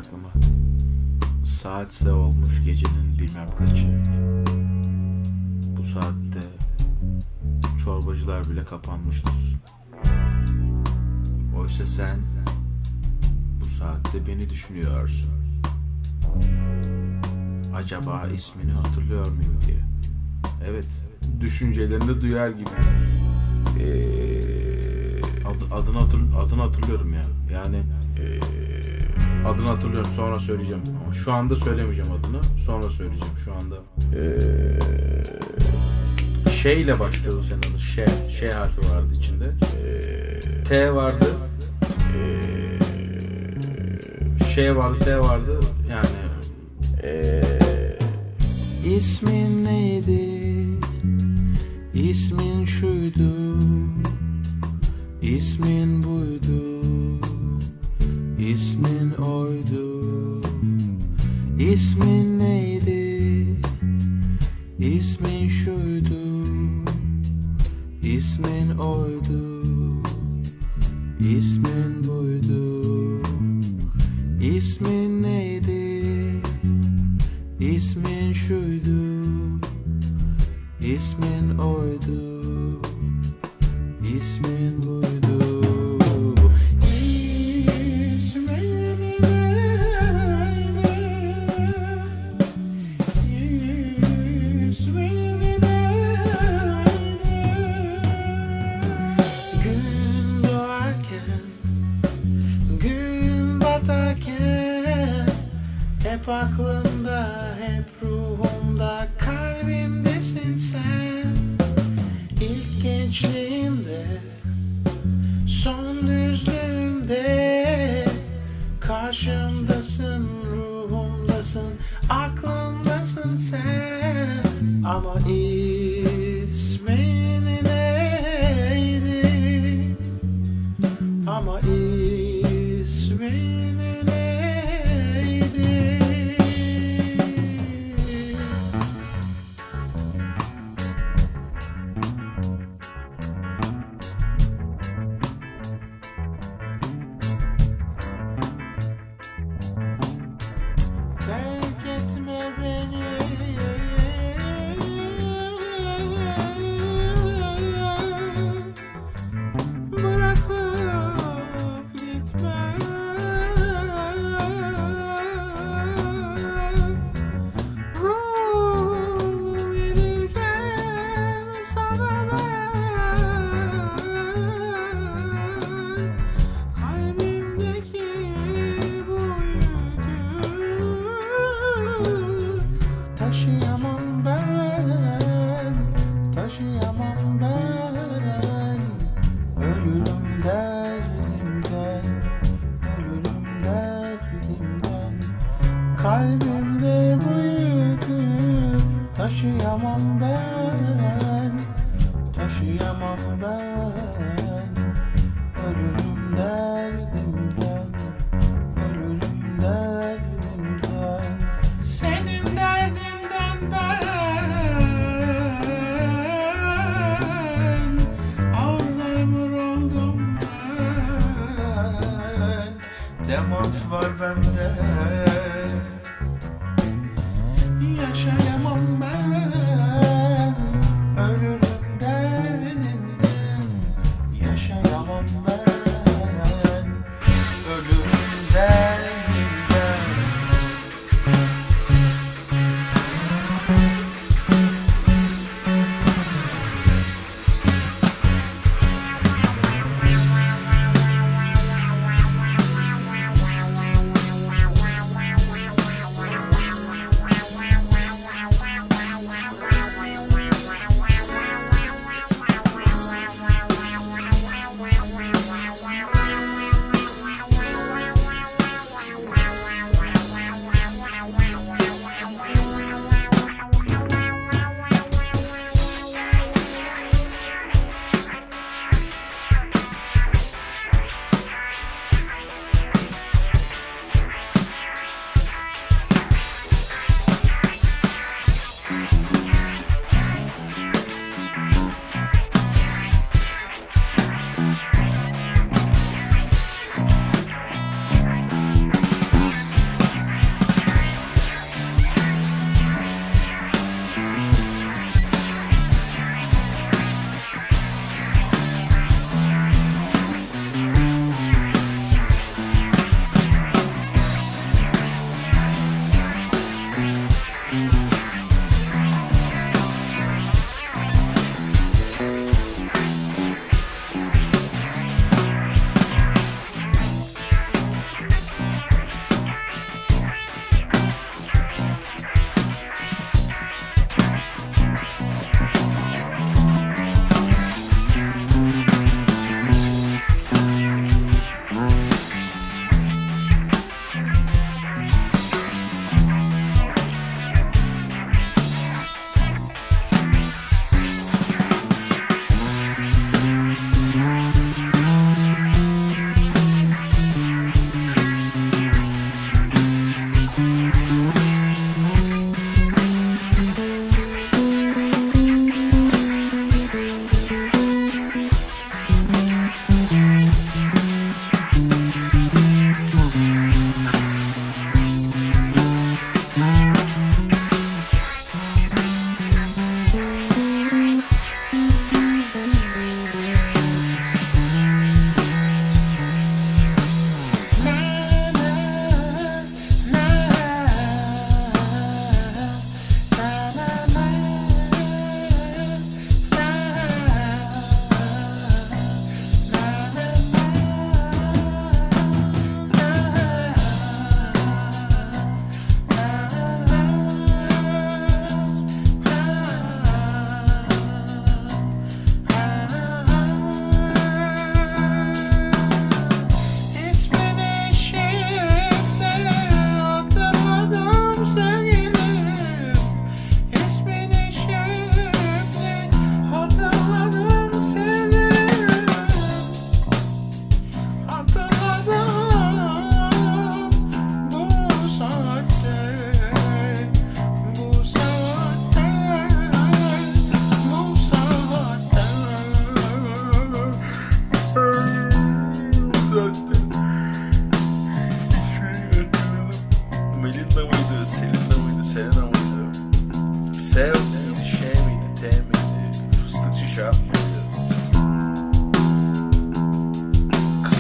aklıma. Saatse olmuş gecenin bilmem kaçı. Bu saatte çorbacılar bile kapanmıştır. Oysa sen bu saatte beni düşünüyorsun. Acaba ismini hatırlıyor muyum diye. Evet, düşüncelerini duyar gibi. Adını hatırlıyorum ya. Yani adını hatırlıyorum, sonra söyleyeceğim. Ama şu anda söylemeyeceğim adını. Sonra söyleyeceğim şu anda. Şey ile başlıyordu senin adın. Şey harfi vardı içinde. T vardı. Şey vardı, T vardı. Yani İsmin neydi? İsmin şuydu. İsmin buydu. İsmin oydu. İsmin neydi? İsmin şuydu. İsmin oydu. İsmin buydu. İsmin neydi? İsmin şuydu. İsmin oydu. İsmin buydu. Gün doğarken, gün batarken, hep aklımda, hep ruhumda, kalbimdesin sen. İlk gençliğimde, son düzlüğümde, karşımdasın, ruhumdasın, aklımdasın sen. Ama ismin neydi? Ama ismin neydi? Terk etme beni, bırakıp gitme. Ruhumu verirken sana ben, kalbimdeki bu yükü taşıyamam ben, taşıyamam ben. Ölürüm derdimden, ölürüm derdimden. Kalbimde bu yükü taşıyamam ben, taşıyamam ben. Ölürüm derdimden, ölürüm derdimden. Senin derdinden ben Alzheimer oldum ben. Demans var bende. Yaşayamam ben, ölürüm derdimden. Yaşayamam ben, ölürüm derdimden.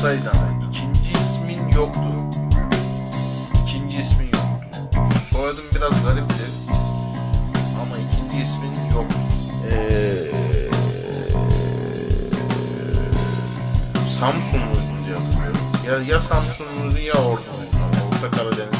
olsaydı ama ikinci ismin yoktu. İkinci ismin yoktu. Soyadın biraz garipti ama ikinci ismin yoktu. Samsunluydun diye hatırlıyorum. Ya Samsunluydun ya Orduluydun. Orta Karadeniz